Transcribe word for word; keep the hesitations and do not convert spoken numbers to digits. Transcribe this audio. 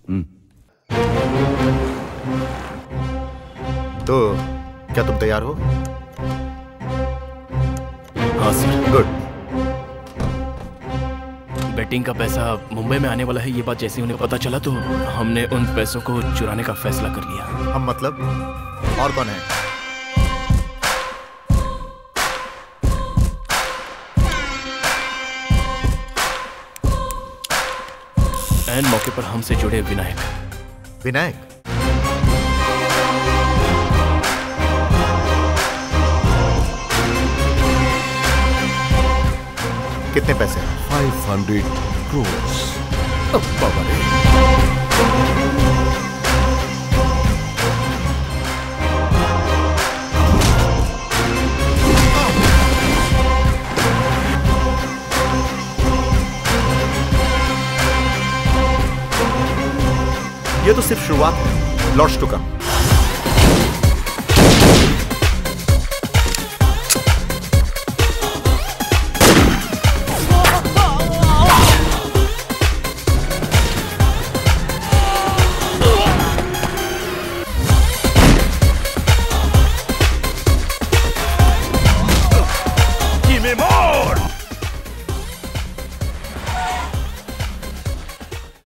तो क्या तुम तैयार हो? हाँ सर। गुड। बेटिंग का पैसा मुंबई में आने वाला है, ये बात जैसे उन्हें पता चला तो हमने उन पैसों को चुराने का फैसला कर लिया। हम मतलब? और कौन है? एन मौके पर हमसे जुड़े विनायक। विनायक? कितने पैसे? Five hundred crores. बाबा रे। ये तो सिर्फ शुरुआत है। Lots to come.